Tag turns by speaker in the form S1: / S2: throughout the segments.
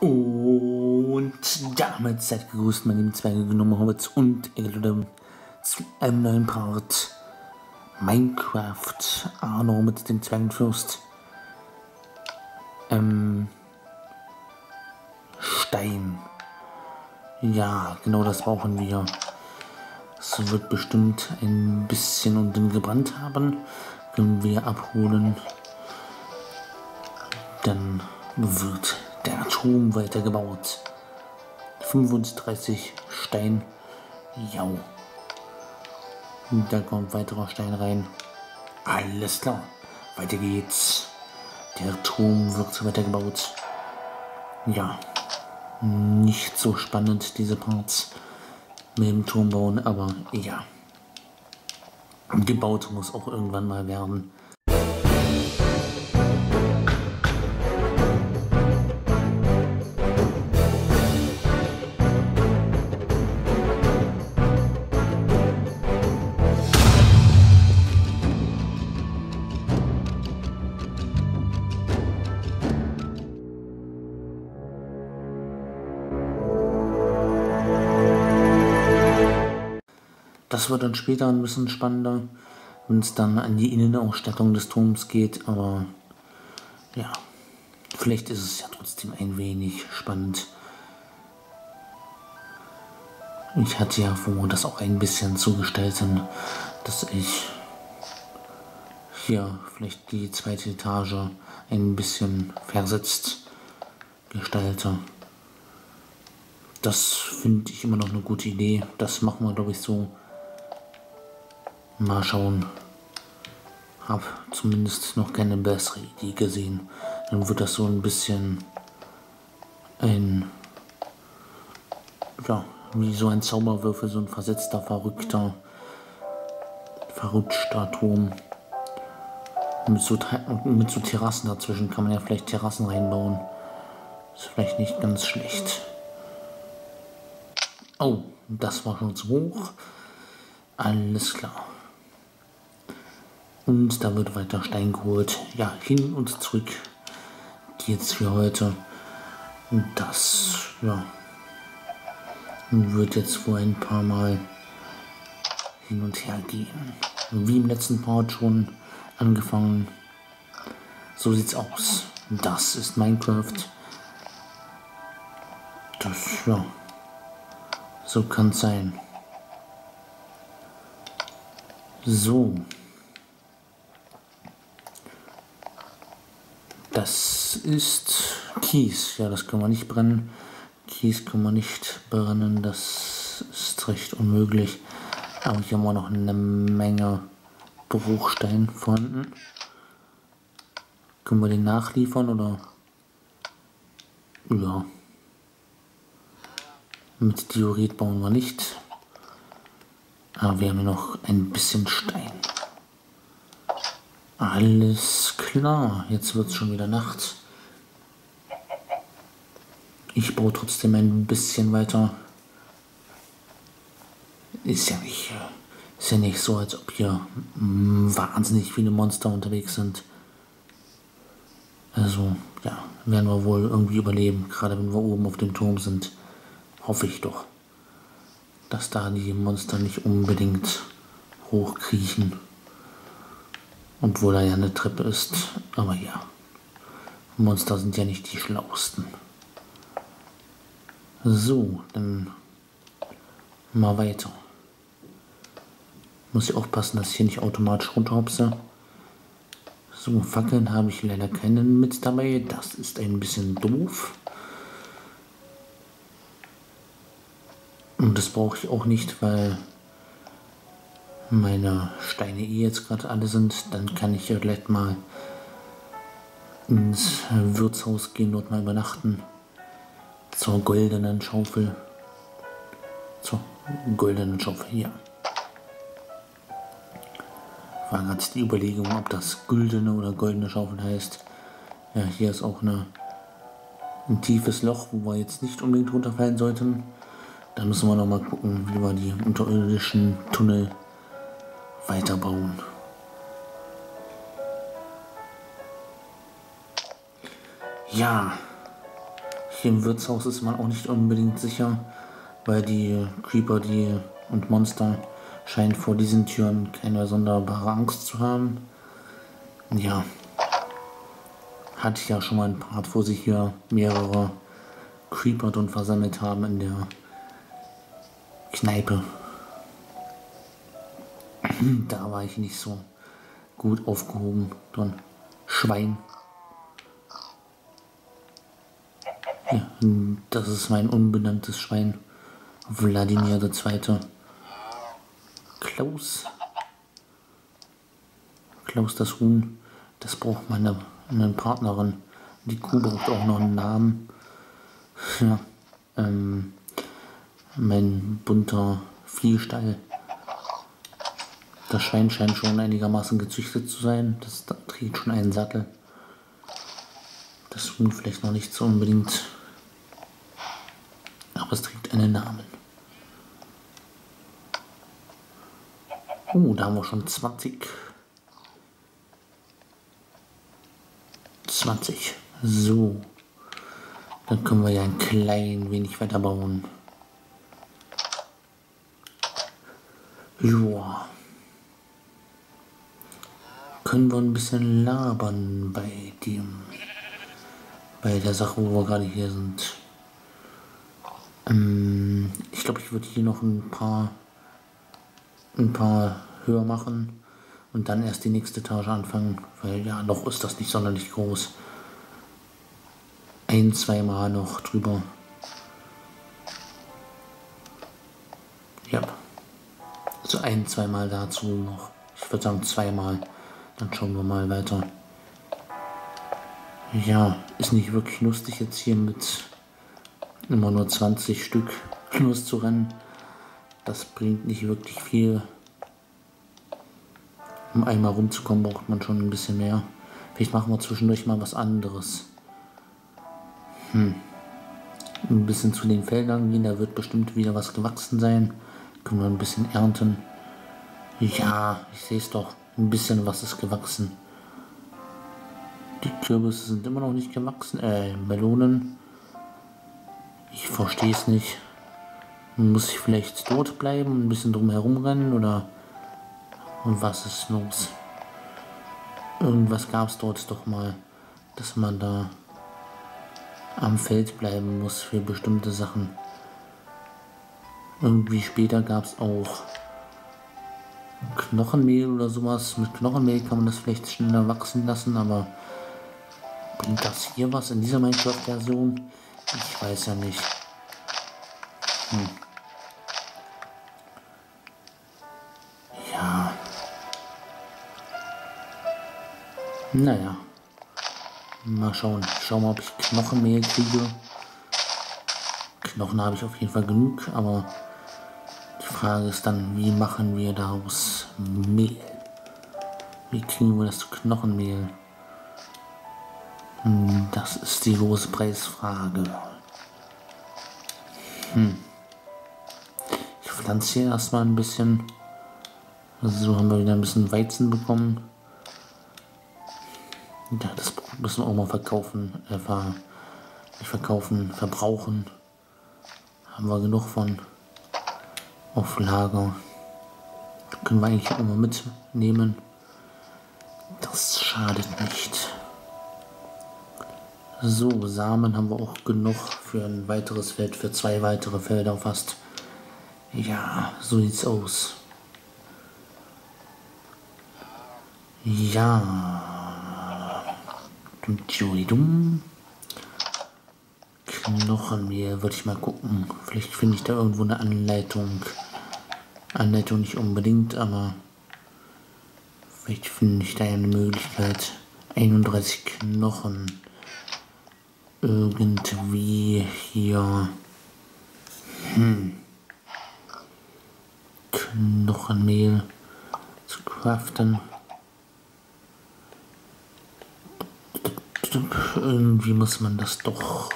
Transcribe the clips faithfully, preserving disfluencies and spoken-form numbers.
S1: Und damit seid gegrüßt, meine lieben Zwerge, Gnome, Hobbits und Egelode zu einem neuen Part Minecraft Arno mit dem Zwergenfürst. Ähm, Stein. Ja, genau das brauchen wir. Es wird bestimmt ein bisschen unten gebrannt haben. Können wir abholen. Dann wird der Turm weitergebaut. fünfunddreißig Stein. Ja. Da kommt weiterer Stein rein. Alles klar. Weiter geht's. Der Turm wird weitergebaut. Ja. Nicht so spannend, diese Parts mit dem Turm bauen, aber ja. Gebaut muss auch irgendwann mal werden. Das wird dann später ein bisschen spannender, wenn es dann an die Innenausstattung des Turms geht, aber ja, vielleicht ist es ja trotzdem ein wenig spannend. Ich hatte ja vor, das auch ein bisschen zu gestalten, dass ich hier vielleicht die zweite Etage ein bisschen versetzt gestalte. Das finde ich immer noch eine gute Idee. Das machen wir, glaube ich, so. Mal schauen. Hab zumindest noch keine bessere Idee gesehen. Dann wird das so ein bisschen ein, ja, wie so ein Zauberwürfel, so ein versetzter, verrückter, verrutschter Turm. Mit so, mit so Terrassen dazwischen kann man ja vielleicht Terrassen reinbauen. Ist vielleicht nicht ganz schlecht. Oh, das war schon zu hoch. Alles klar. Und da wird weiter Stein geholt. Ja, hin und zurück geht's für heute. Und das, ja, wird jetzt wohl ein paar Mal hin und her gehen. Wie im letzten Part schon angefangen. So sieht's aus. Das ist Minecraft. Das, ja, so kann's sein. So. Das ist Kies. Ja, das können wir nicht brennen. Kies können wir nicht brennen. Das ist recht unmöglich. Aber hier haben wir noch eine Menge Bruchstein vorhanden. Können wir den nachliefern oder? Ja. Mit Diorit bauen wir nicht. Aber wir haben noch ein bisschen Stein. Alles klar, jetzt wird es schon wieder Nacht. Ich baue trotzdem ein bisschen weiter. Ist ja nicht, ist ja nicht so, als ob hier wahnsinnig viele Monster unterwegs sind. Also, ja, werden wir wohl irgendwie überleben, gerade wenn wir oben auf dem Turm sind. Hoffe ich doch, dass da die Monster nicht unbedingt hochkriechen. Obwohl da ja eine Treppe ist. Aber ja, Monster sind ja nicht die schlausten. So, dann mal weiter. Muss ich aufpassen, dass ich hier nicht automatisch runterhopse. So, Fackeln habe ich leider keinen mit dabei. Das ist ein bisschen doof. Und das brauche ich auch nicht, weil meine Steine eh jetzt gerade alle sind. Dann kann ich ja gleich mal ins Wirtshaus gehen, dort mal übernachten. Zur goldenen Schaufel. Zur goldenen Schaufel, ja. War gerade die Überlegung, ob das güldene oder goldene Schaufel heißt. Ja, hier ist auch eine, ein tiefes Loch, wo wir jetzt nicht unbedingt runterfallen sollten. Da müssen wir noch mal gucken, wie wir die unterirdischen Tunnel weiterbauen. Ja, Hier im Wirtshaus ist man auch nicht unbedingt sicher, weil die Creeper die und Monster scheinen vor diesen Türen keine sonderbare Angst zu haben. Ja, hatte ich ja schon mal ein Part, wo sich hier mehrere Creeper drin versammelt haben in der Kneipe. Da war ich nicht so gut aufgehoben drin. Schwein. Ja, das ist mein unbenanntes Schwein. Wladimir der Zweite. Klaus. Klaus das Huhn. Das braucht meine, eine Partnerin. Die Kuh braucht auch noch einen Namen. Ja, ähm, mein bunter Viehstall. Das Schwein scheint schon einigermaßen gezüchtet zu sein. Das trägt schon einen Sattel. Das Huhn vielleicht noch nicht so unbedingt. Aber es trägt einen Namen. Oh, da haben wir schon zwanzig. zwanzig. So. Dann können wir ja ein klein wenig weiter bauen. Joa. Können wir ein bisschen labern bei dem, bei der Sache, wo wir gerade hier sind. Ähm, ich glaube, ich würde hier noch ein paar, ein paar höher machen und dann erst die nächste Etage anfangen, weil ja, noch ist das nicht sonderlich groß. Ein, zweimal noch drüber. Ja. So ein, zweimal dazu noch. Ich würde sagen zweimal. Dann schauen wir mal weiter. Ja, ist nicht wirklich lustig jetzt hier mit immer nur zwanzig Stück loszurennen. Das bringt nicht wirklich viel. Um einmal rumzukommen, braucht man schon ein bisschen mehr. Vielleicht machen wir zwischendurch mal was anderes. Hm. Ein bisschen zu den Feldern gehen, da wird bestimmt wieder was gewachsen sein. Können wir ein bisschen ernten. Ja, ich sehe es doch. Ein bisschen was ist gewachsen. Die Kürbisse sind immer noch nicht gewachsen. Äh, Melonen. Ich verstehe es nicht. Muss ich vielleicht dort bleiben, ein bisschen drum herum rennen oder was ist los? Irgendwas gab es dort doch mal, dass man da am Feld bleiben muss für bestimmte Sachen. Irgendwie später gab es auch Knochenmehl oder sowas. Mit Knochenmehl kann man das vielleicht schneller wachsen lassen, aber bringt das hier was in dieser Minecraft-Version? Ich weiß ja nicht. Hm. Ja. Naja. Mal schauen. Schauen mal, ob ich Knochenmehl kriege. Knochen habe ich auf jeden Fall genug, aber die Frage ist dann, wie machen wir daraus Mehl? Wie kriegen wir das zu Knochenmehl? Das ist die große Preisfrage. Hm. Ich pflanze hier erstmal ein bisschen. So haben wir wieder ein bisschen Weizen bekommen. Ja, das müssen wir auch mal verkaufen. Äh, ver nicht verkaufen, verbrauchen. Haben wir genug von. Auf Lager. Können wir eigentlich auch mal mitnehmen. Das schadet nicht. So, Samen haben wir auch genug für ein weiteres Feld, für zwei weitere Felder fast. Ja, so sieht's aus. Ja. Dumm. Knochenmehl, würde ich mal gucken. Vielleicht finde ich da irgendwo eine Anleitung. Anleitung nicht unbedingt, aber vielleicht finde ich da eine Möglichkeit. einunddreißig Knochen. Irgendwie hier. Hm. Knochenmehl zu craften. Irgendwie muss man das doch.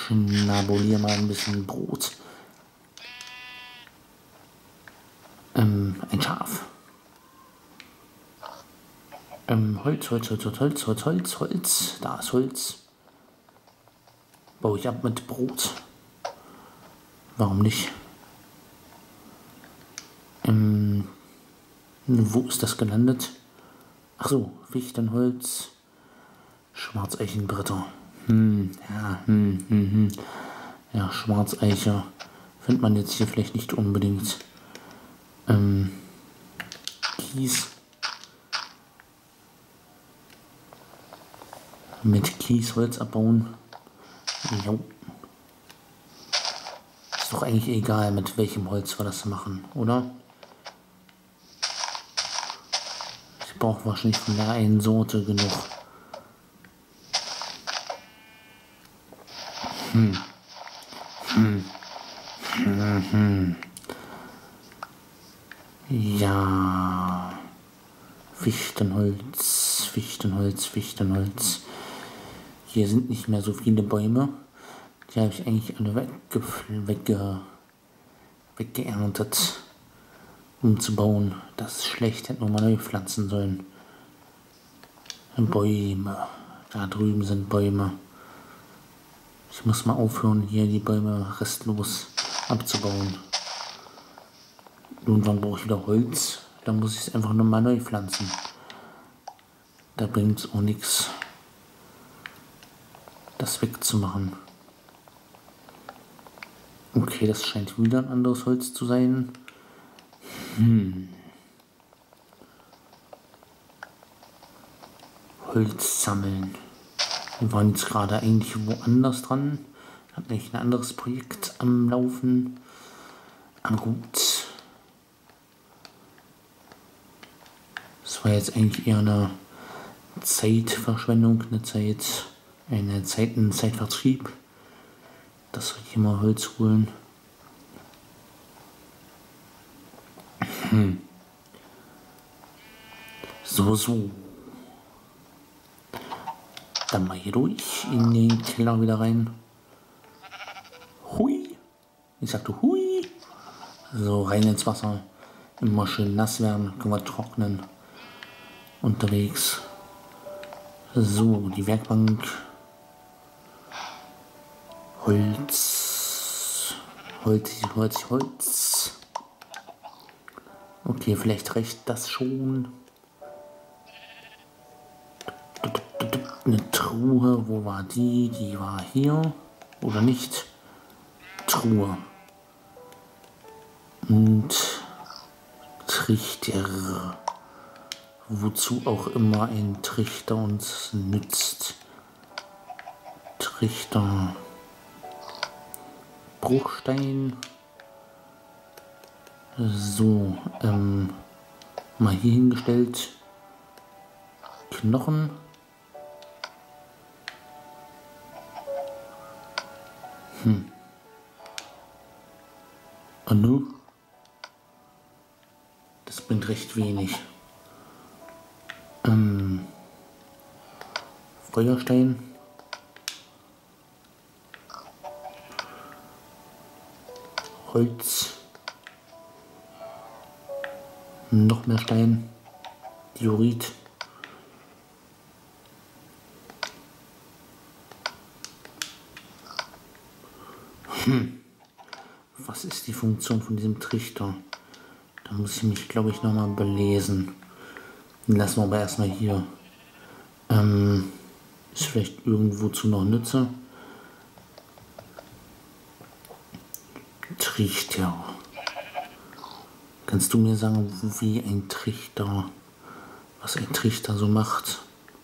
S1: schnabuliere mal ein bisschen Brot. Ähm, ein Schaf. Ähm, Holz, Holz, Holz, Holz, Holz, Holz, Holz, Holz. Da ist Holz. Baue ich ab mit Brot. Warum nicht? Ähm, wo ist das gelandet? Ach so, Fichtenholz, Schwarzeichenbretter. Hm, ja, hm, hm, hm. Ja, Schwarzeiche findet man jetzt hier vielleicht nicht unbedingt. Ähm, Kies. Mit Kies Holz abbauen. Jo. Ist doch eigentlich egal, mit welchem Holz wir das machen, oder? Ich brauche wahrscheinlich von der einen Sorte genug. Hm. Hm. Hm, hm. Ja. Fichtenholz, Fichtenholz, Fichtenholz. Hier sind nicht mehr so viele Bäume. Die habe ich eigentlich alle wegge wegge weggeerntet, um zu bauen. Das ist schlecht, hätten wir mal neu pflanzen sollen. Bäume. Da drüben sind Bäume. Ich muss mal aufhören, hier die Bäume restlos abzubauen. Irgendwann brauche ich wieder Holz. Dann muss ich es einfach nochmal neu pflanzen. Da bringt es auch nichts, das wegzumachen. Okay, das scheint wieder ein anderes Holz zu sein. Hm. Holz sammeln. Wir waren jetzt gerade eigentlich woanders dran. Ich habe nämlich ein anderes Projekt am Laufen. Aber gut. Das war jetzt eigentlich eher eine Zeitverschwendung, eine Zeit, eine Zeit, ein Zeitvertrieb. Das soll ich immer Holz holen. Hm. So, so. Dann mal hier durch in den Keller wieder rein. Hui. Ich sagte hui. So, rein ins Wasser. Immer schön nass werden, können wir trocknen. Unterwegs. So, die Werkbank. Holz. Holz, Holz, Holz. Okay, vielleicht reicht das schon. Eine Truhe, wo war die? Die war hier. Oder nicht? Truhe. Und Trichter. Wozu auch immer ein Trichter uns nützt. Trichter. Bruchstein. So, ähm, mal hier hingestellt. Knochen. Hm. Und nun? Das bringt recht wenig. Ähm, Feuerstein. Holz. Noch mehr Stein. Diorit. Hm. Was ist die Funktion von diesem Trichter? Da muss ich mich, glaube ich, nochmal belesen. Den lassen wir aber erstmal hier. Ähm, ist vielleicht irgendwo zu noch Nütze. Trichter. Kannst du mir sagen, wie ein Trichter, was ein Trichter so macht?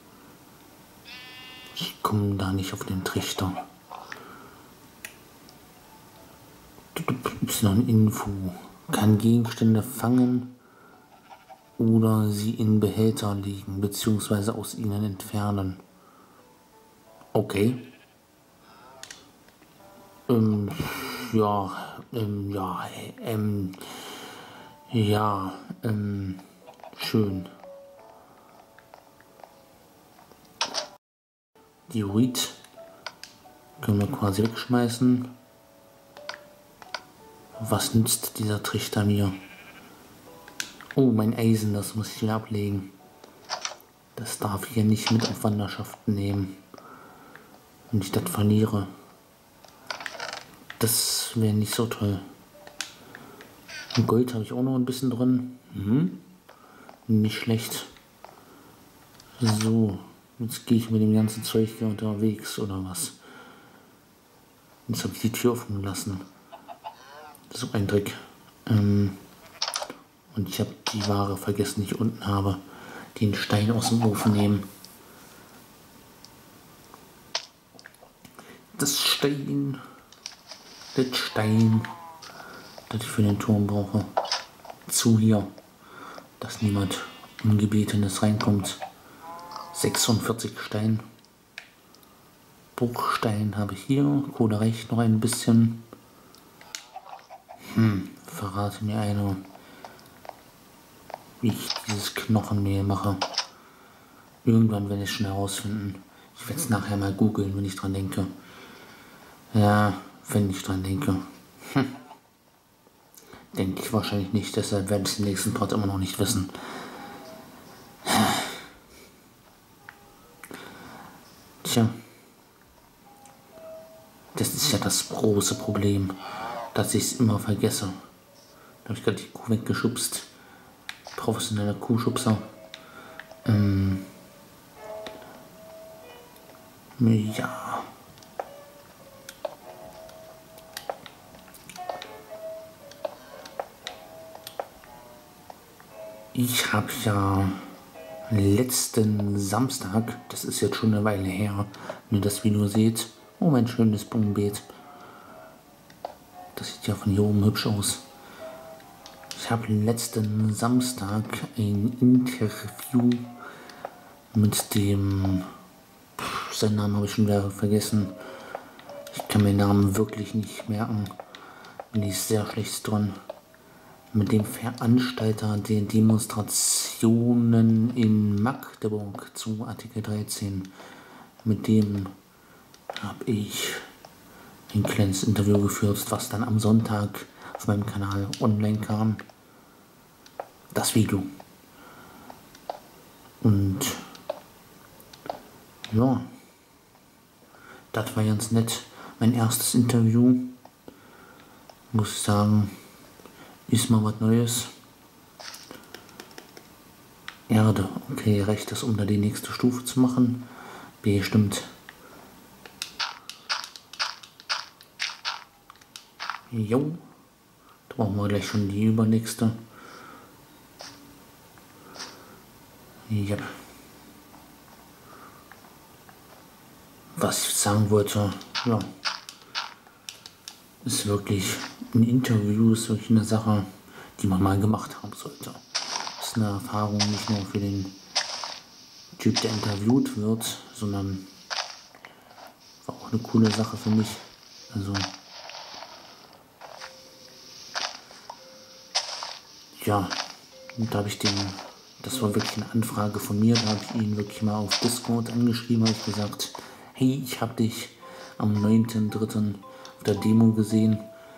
S1: Ich komme da nicht auf den Trichter. Ist noch eine Info. Kann Gegenstände fangen oder sie in Behälter legen, beziehungsweise aus ihnen entfernen. Okay. Ähm, ja, ähm, ja, ähm, ja, ähm, schön. Diorit. Können wir quasi wegschmeißen. Was nützt dieser Trichter mir? Oh, mein Eisen, das muss ich wieder ablegen. Das darf ich hier nicht mit auf Wanderschaften nehmen. Wenn ich das verliere. Das wäre nicht so toll. Und Gold habe ich auch noch ein bisschen drin. Mhm. Nicht schlecht. So, jetzt gehe ich mit dem ganzen Zeug hier unterwegs, oder was? Jetzt habe ich die Tür offen gelassen. So ein Trick. Ähm, und ich habe die Ware vergessen, die ich unten habe. Den Stein aus dem Ofen nehmen. Das Stein. Das Stein. Das ich für den Turm brauche. Zu hier. Dass niemand Ungebetenes reinkommt. sechsundvierzig Stein. Bruchstein habe ich hier. Kohle reicht noch ein bisschen. Hm, verrate mir einer, wie ich dieses Knochenmehl mache. Irgendwann werde ich es schon herausfinden. Ich werde es nachher mal googeln, wenn ich dran denke. Ja, wenn ich dran denke. Hm. Denke ich wahrscheinlich nicht, deshalb werde ich den nächsten Part immer noch nicht wissen. Tja. Das ist ja das große Problem, dass ich es immer vergesse. Da habe ich gerade die Kuh weggeschubst. Professioneller Kuhschubser. Ähm. Ja. Ich habe ja letzten Samstag, das ist jetzt schon eine Weile her, wenn ihr das Video seht, oh, mein schönes Blumenbeet. Das sieht ja von hier oben hübsch aus. Ich habe letzten Samstag ein Interview mit dem, pff, seinen Namen habe ich schon wieder vergessen. Ich kann mir den Namen wirklich nicht merken. Bin ich sehr schlecht dran. Mit dem Veranstalter der Demonstrationen in Magdeburg zu Artikel dreizehn. Mit dem habe ich ein kleines Interview geführt, was dann am Sonntag auf meinem Kanal online kam. Das Video. Und ja, das war ganz nett. Mein erstes Interview, muss ich sagen, ist mal was Neues. Erde, okay, reicht das, um da die nächste Stufe zu machen? B, stimmt. Jo, da brauchen wir gleich schon die übernächste. Ja. Was ich sagen wollte, ja, ist wirklich ein Interview, ist wirklich eine Sache, die man mal gemacht haben sollte. Das ist eine Erfahrung nicht nur für den Typ, der interviewt wird, sondern war auch eine coole Sache für mich. Also ja, und da habe ich den, das war wirklich eine Anfrage von mir, da habe ich ihn wirklich mal auf Discord angeschrieben, habe ich gesagt, hey, ich habe dich am neunten dritten auf der Demo gesehen.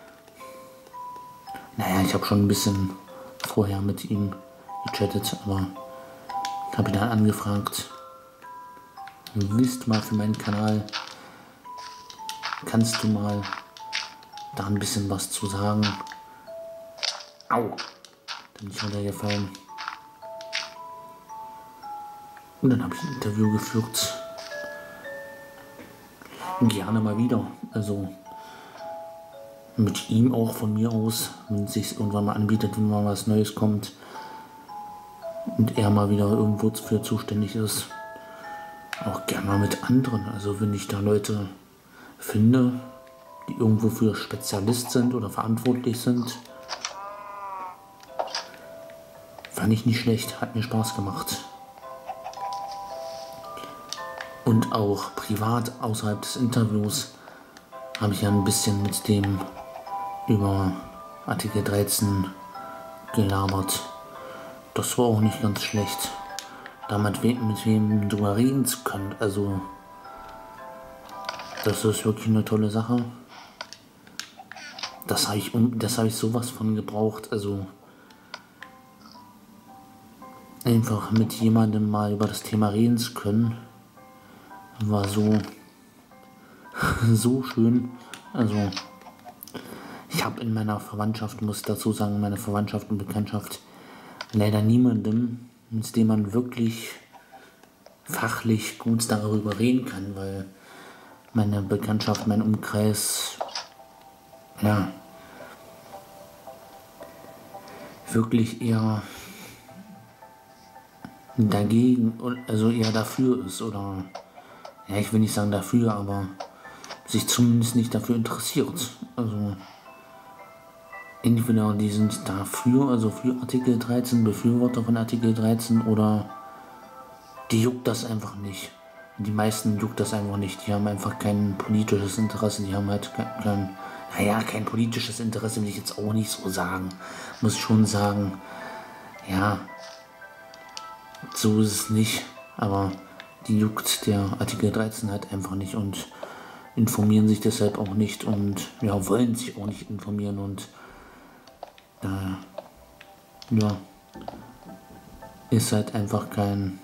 S1: Naja, ich habe schon ein bisschen vorher mit ihm gechattet, aber habe ihn dann angefragt, willst du mal für meinen Kanal, kannst du mal da ein bisschen was zu sagen? Au! Dann bin ich runtergefallen. Und dann habe ich ein Interview geführt. Gerne mal wieder. Also mit ihm auch von mir aus, wenn es sich irgendwann mal anbietet, wenn mal was Neues kommt und er mal wieder irgendwo für zuständig ist. Auch gerne mal mit anderen. Also wenn ich da Leute finde, die irgendwo für Spezialist sind oder verantwortlich sind, fand ich nicht schlecht, hat mir Spaß gemacht. Und auch privat außerhalb des Interviews habe ich ja ein bisschen mit dem über Artikel dreizehn gelabert. Das war auch nicht ganz schlecht, da mit wem, mit wem drüber reden zu können. Also Das ist wirklich eine tolle Sache. Das habe ich, das habe ich sowas von gebraucht. Also einfach mit jemandem mal über das Thema reden zu können, war so, so schön. Also ich habe in meiner Verwandtschaft, muss ich dazu sagen, meine Verwandtschaft und Bekanntschaft, leider niemandem, mit dem man wirklich fachlich gut darüber reden kann, weil meine Bekanntschaft, mein Umkreis, ja, wirklich eher dagegen, also eher dafür ist oder, ja, ich will nicht sagen dafür, aber sich zumindest nicht dafür interessiert. Also entweder die sind dafür, also für Artikel dreizehn, Befürworter von Artikel dreizehn, oder die juckt das einfach nicht. Die meisten juckt das einfach nicht. Die haben einfach kein politisches Interesse. Die haben halt kein, kein naja, kein politisches Interesse will ich jetzt auch nicht so sagen. Muss schon sagen, ja, so ist es nicht. Aber die juckt der Artikel dreizehn halt einfach nicht und informieren sich deshalb auch nicht und ja, wollen sich auch nicht informieren und da, ja, ist halt einfach kein,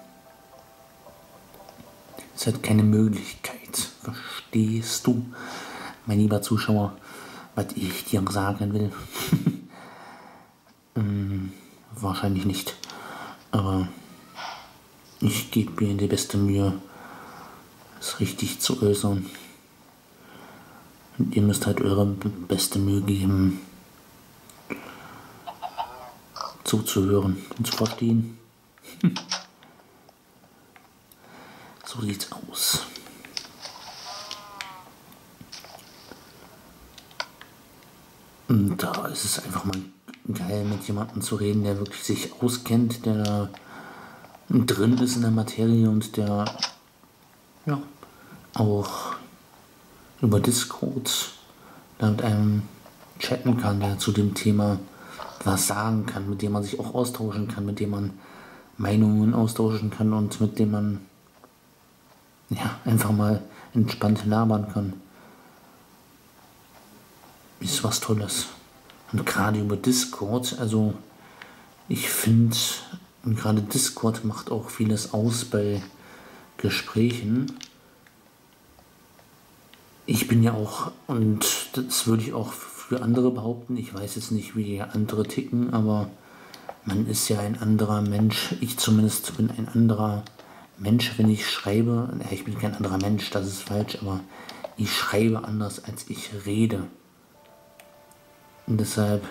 S1: ist halt keine Möglichkeit. Verstehst du, mein lieber Zuschauer, was ich dir sagen will? hm, wahrscheinlich nicht, aber ich gebe mir die beste Mühe, es richtig zu äußern. Und ihr müsst halt eure beste Mühe geben, zuzuhören und zu verstehen. So sieht's aus. Und da ist es einfach mal geil, mit jemandem zu reden, der wirklich sich auskennt, der da drin ist in der Materie und der ja auch über Discord da mit einem chatten kann, der zu dem Thema was sagen kann, mit dem man sich auch austauschen kann, mit dem man Meinungen austauschen kann und mit dem man ja einfach mal entspannt labern kann. Ist was Tolles. Und gerade über Discord, also ich finde, gerade Discord macht auch vieles aus bei Gesprächen. Ich bin ja auch, und das würde ich auch für andere behaupten, ich weiß jetzt nicht, wie andere ticken, aber man ist ja ein anderer Mensch. Ich zumindest bin ein anderer Mensch, wenn ich schreibe. Ich bin kein anderer Mensch, das ist falsch, aber ich schreibe anders, als ich rede. Und deshalb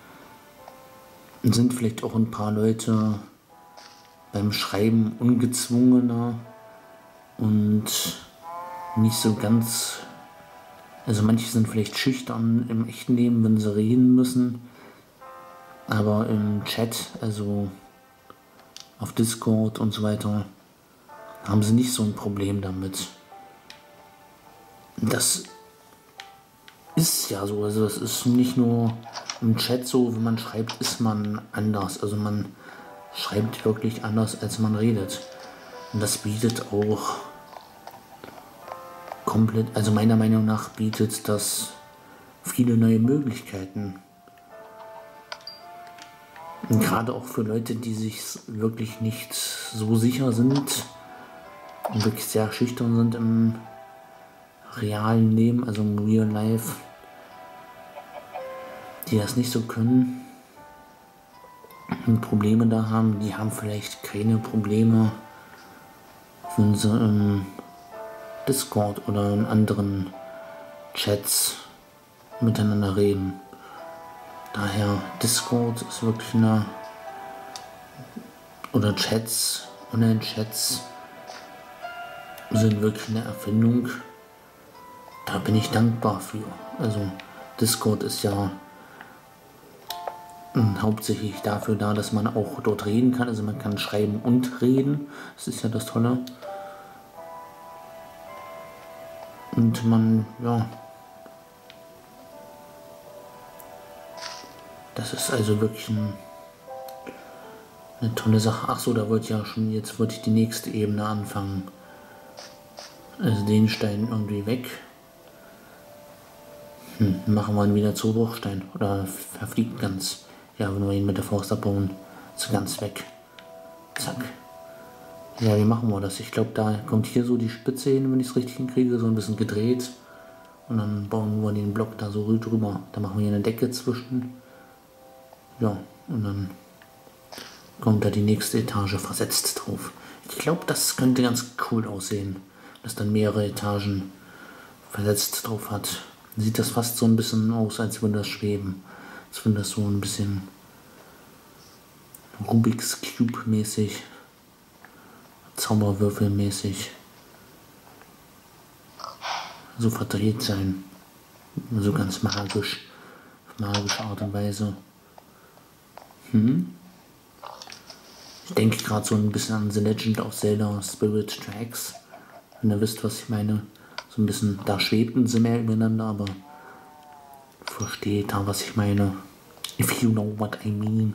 S1: sind vielleicht auch ein paar Leute beim Schreiben ungezwungener und nicht so ganz, also manche sind vielleicht schüchtern im echten Leben, wenn sie reden müssen, aber im Chat, also auf Discord und so weiter, haben sie nicht so ein Problem damit. Das ist ja so, also es ist nicht nur im Chat so, wenn man schreibt, ist man anders, also man schreibt wirklich anders, als man redet. Und das bietet auch komplett, also meiner Meinung nach bietet das viele neue Möglichkeiten. Und gerade auch für Leute, die sich wirklich nicht so sicher sind und wirklich sehr schüchtern sind im realen Leben, also im Real Life, die das nicht so können und Probleme da haben, die haben vielleicht keine Probleme, wenn sie im Discord oder in anderen Chats miteinander reden. Daher Discord ist wirklich eine, oder Chats, Online-Chats sind wirklich eine Erfindung. Da bin ich dankbar für. Also Discord ist ja hauptsächlich dafür da, dass man auch dort reden kann. Also man kann schreiben und reden. Das ist ja das Tolle. Und man, ja, das ist also wirklich ein, eine tolle Sache. Ach so, da wollte ich ja schon, jetzt wollte ich die nächste Ebene anfangen. Also den Stein irgendwie weg. Hm, machen wir ihn wieder zu Bruchstein. Oder verfliegt ganz. Ja, wenn wir ihn mit der Faust abbauen, ist er ganz weg. Zack. Ja, wie machen wir das? Ich glaube, da kommt hier so die Spitze hin, wenn ich es richtig hinkriege, so ein bisschen gedreht. Und dann bauen wir den Block da so drüber. Da machen wir hier eine Decke zwischen. Ja, und dann kommt da die nächste Etage versetzt drauf. Ich glaube, das könnte ganz cool aussehen, dass dann mehrere Etagen versetzt drauf hat. Sieht das fast so ein bisschen aus, als würde das schweben. Als würde das so ein bisschen Rubik's Cube mäßig, Zauberwürfel mäßig so verdreht sein. So ganz magisch, auf magische Art und Weise. Hm? Ich denke gerade so ein bisschen an The Legend of Zelda Spirit Tracks. Wenn ihr wisst, was ich meine. So ein bisschen, da schwebten sie mehr übereinander, aber versteht da, was ich meine. If you know what I mean.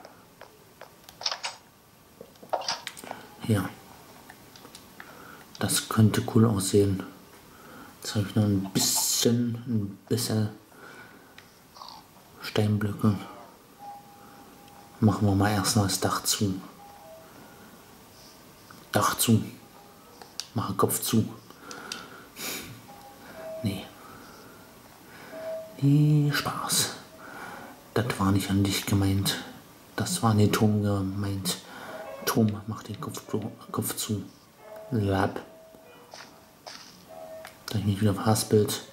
S1: Ja. Das könnte cool aussehen. Jetzt habe ich noch ein bisschen, ein bisschen Steinblöcke. Machen wir mal erst mal das Dach zu. Dach zu. Mache Kopf zu. Nee. Nee, Spaß. Das war nicht an dich gemeint. Das war an den Turm gemeint. Turm, mach den Kopf, Kopf zu. Lab. Da ich mich wieder verhaspelt.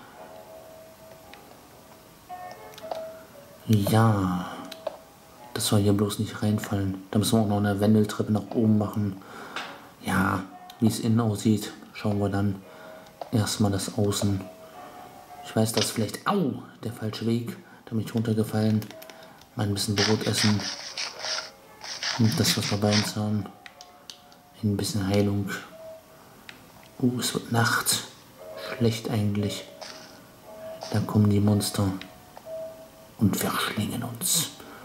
S1: Ja. Das soll hier bloß nicht reinfallen. Da müssen wir auch noch eine Wendeltreppe nach oben machen. Ja, wie es innen aussieht, schauen wir dann. Erstmal das Außen. Ich weiß, dass vielleicht, au, der falsche Weg. Da bin ich runtergefallen. Mal ein bisschen Brot essen. Und das, was wir bei uns haben. Ein bisschen Heilung. Uh, es wird Nacht. Schlecht eigentlich. Da kommen die Monster. Und verschlingen uns.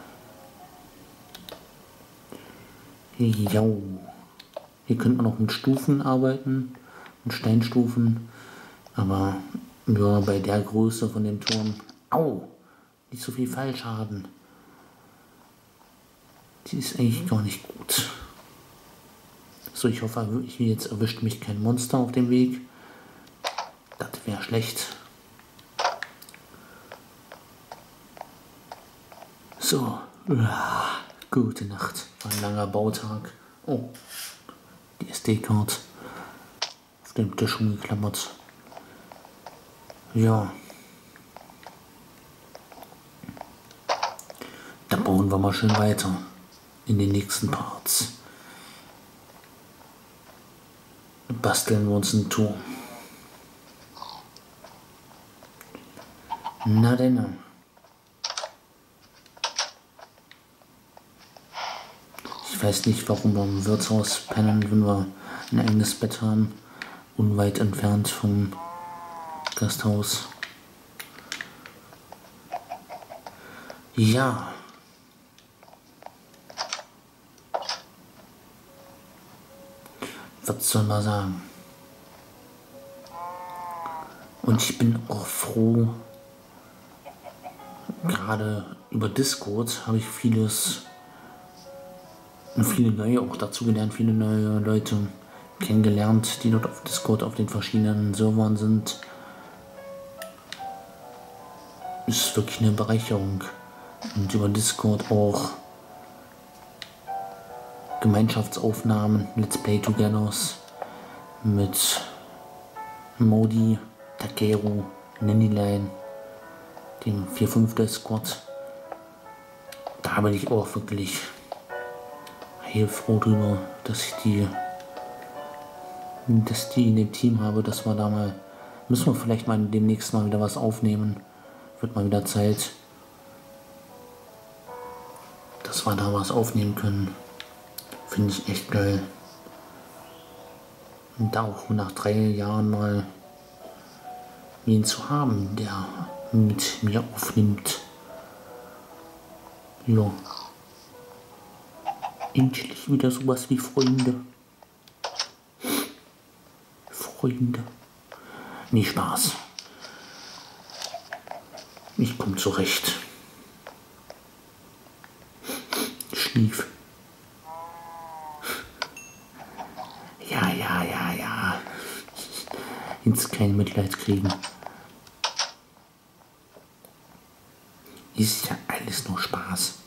S1: Jo. Hier könnte man auch mit Stufen arbeiten. Mit Steinstufen. Aber ja, bei der Größe von dem Turm. Au! Nicht so viel Fallschaden. Die ist eigentlich gar nicht gut. So, ich hoffe, jetzt erwischt mich kein Monster auf dem Weg. Das wäre schlecht. So. Uah, gute Nacht. War ein langer Bautag. Oh. Die S D-Card. Auf dem Tisch umgeklammert. Ja. Dann bauen wir mal schön weiter. In den nächsten Parts. Basteln wir uns einen Turm. Na denn. Ich weiß nicht, warum wir im Wirtshaus pennen, wenn wir ein eigenes Bett haben. Unweit entfernt vom Gasthaus. Ja. Was soll man sagen? Und ich bin auch froh, gerade über Discord habe ich vieles und viele neue auch dazu gelernt, viele neue Leute kennengelernt, die dort auf Discord auf den verschiedenen Servern sind. Ist wirklich eine Bereicherung. Und über Discord auch Gemeinschaftsaufnahmen, Let's Play Togethers mit Modi, Takeru, Nannyline, dem vier fünf Squad. Da bin ich auch wirklich heilfroh drüber, dass ich die, dass die in dem Team habe, dass wir da mal, müssen wir vielleicht mal demnächst mal wieder was aufnehmen. Wird mal wieder Zeit, dass wir da was aufnehmen können. Finde ich echt geil. Und da auch nach drei Jahren mal wen zu haben, der mit mir aufnimmt. Ja. Endlich wieder sowas wie Freunde. Freunde. Nee, Spaß. Ich komm zurecht. Schlief. Ja, ja, ja, ja. Jetzt kein Mitleid kriegen. Ist ja alles nur Spaß.